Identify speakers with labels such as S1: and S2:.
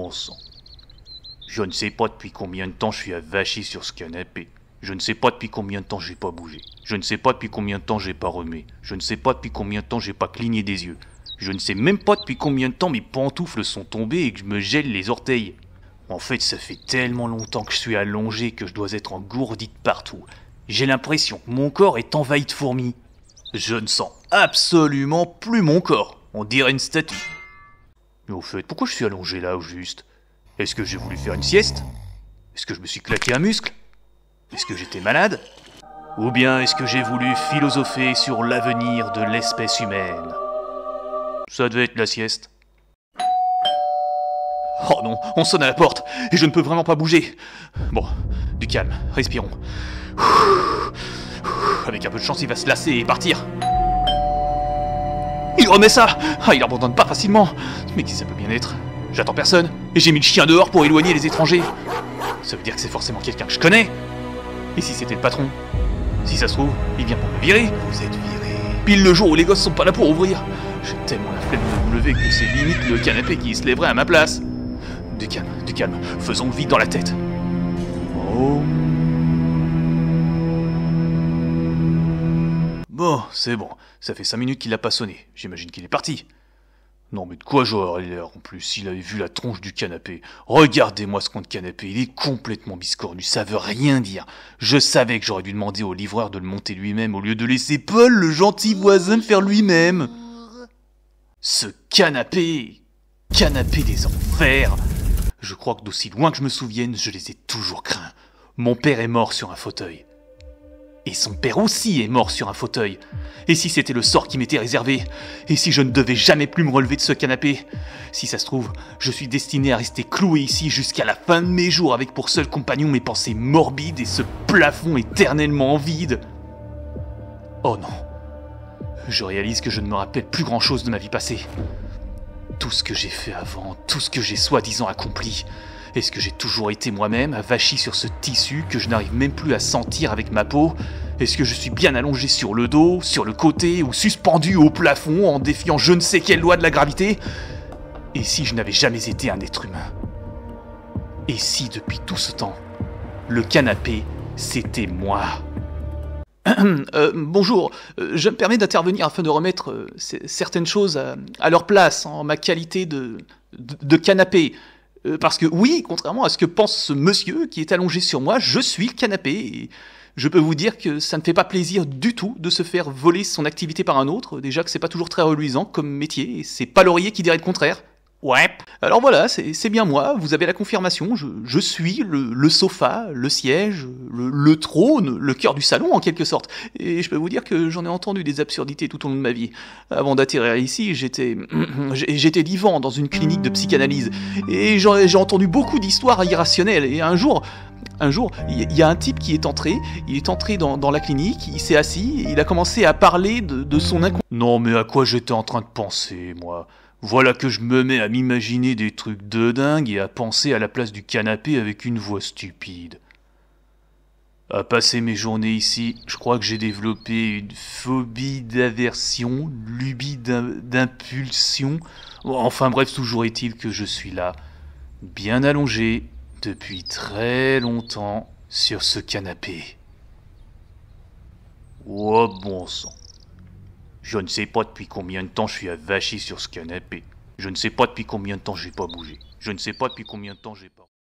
S1: bon sang. Je ne sais pas depuis combien de temps je suis avachi sur ce canapé. Je ne sais pas depuis combien de temps j'ai pas bougé. Je ne sais pas depuis combien de temps j'ai pas remué. Je ne sais pas depuis combien de temps j'ai pas cligné des yeux. Je ne sais même pas depuis combien de temps mes pantoufles sont tombées et que je me gèle les orteils. En fait, ça fait tellement longtemps que je suis allongé que je dois être engourdi de partout. J'ai l'impression que mon corps est envahi de fourmis. Je ne sens absolument plus mon corps. On dirait une statue. Mais au fait, pourquoi je suis allongé là au juste? Est-ce que j'ai voulu faire une sieste? Est-ce que je me suis claqué un muscle? Est-ce que j'étais malade? Ou bien est-ce que j'ai voulu philosopher sur l'avenir de l'espèce humaine? Ça devait être la sieste. Oh non, on sonne à la porte, et je ne peux vraiment pas bouger. Bon, du calme, respirons. Avec un peu de chance, il va se lasser et partir. Il remet ça! Ah, il abandonne pas facilement. Mais qui ça peut bien être? J'attends personne, et j'ai mis le chien dehors pour éloigner les étrangers. Ça veut dire que c'est forcément quelqu'un que je connais. Et si c'était le patron? Si ça se trouve, il vient pour me virer. Vous êtes viré. Pile le jour où les gosses sont pas là pour ouvrir. J'ai tellement la flemme de me lever que c'est limite le canapé qui se lèverait à ma place. Du calme, faisons le vide dans la tête. Oh. Bon, c'est bon, ça fait 5 minutes qu'il a pas sonné, j'imagine qu'il est parti. Non mais de quoi j'aurais l'air en plus s'il avait vu la tronche du canapé. Regardez-moi ce compte canapé, il est complètement biscornu, ça veut rien dire. Je savais que j'aurais dû demander au livreur de le monter lui-même au lieu de laisser Paul, le gentil voisin, le faire lui-même. Ce canapé des enfers. Je crois que d'aussi loin que je me souvienne, je les ai toujours craints. Mon père est mort sur un fauteuil. Et son père aussi est mort sur un fauteuil. Et si c'était le sort qui m'était réservé? Et si je ne devais jamais plus me relever de ce canapé? Si ça se trouve, je suis destiné à rester cloué ici jusqu'à la fin de mes jours avec pour seul compagnon mes pensées morbides et ce plafond éternellement vide. Oh non. Je réalise que je ne me rappelle plus grand-chose de ma vie passée. Tout ce que j'ai fait avant, tout ce que j'ai soi-disant accompli. Est-ce que j'ai toujours été moi-même, avachi sur ce tissu que je n'arrive même plus à sentir avec ma peau? Est-ce que je suis bien allongé sur le dos, sur le côté ou suspendu au plafond en défiant je ne sais quelle loi de la gravité? Et si je n'avais jamais été un être humain? Et si depuis tout ce temps, le canapé, c'était moi? Bonjour, je me permets d'intervenir afin de remettre certaines choses à leur place en ma qualité de canapé. Parce que oui, contrairement à ce que pense ce monsieur qui est allongé sur moi, je suis le canapé. Et je peux vous dire que ça ne fait pas plaisir du tout de se faire voler son activité par un autre. Déjà que c'est pas toujours très reluisant comme métier, et c'est pas Laurier qui dirait le contraire. Ouais. Alors voilà, c'est bien moi, vous avez la confirmation, je suis le sofa, le siège, le trône, le cœur du salon en quelque sorte. Et je peux vous dire que j'en ai entendu des absurdités tout au long de ma vie. Avant d'atterrir ici, j'étais vivant dans une clinique de psychanalyse. Et j'ai entendu beaucoup d'histoires irrationnelles. Et un jour, il y a un type qui est entré, dans la clinique, il s'est assis, et il a commencé à parler de son inconscient. Non mais à quoi j'étais en train de penser, moi? Voilà que je me mets à m'imaginer des trucs de dingue et à penser à la place du canapé avec une voix stupide. À passer mes journées ici, je crois que j'ai développé une phobie d'aversion, lubie d'impulsion. Enfin bref, toujours est-il que je suis là, bien allongé, depuis très longtemps, sur ce canapé. Oh bon sang. Je ne sais pas depuis combien de temps je suis avachi sur ce canapé. Je ne sais pas depuis combien de temps j'ai pas bougé. Je ne sais pas depuis combien de temps j'ai pas...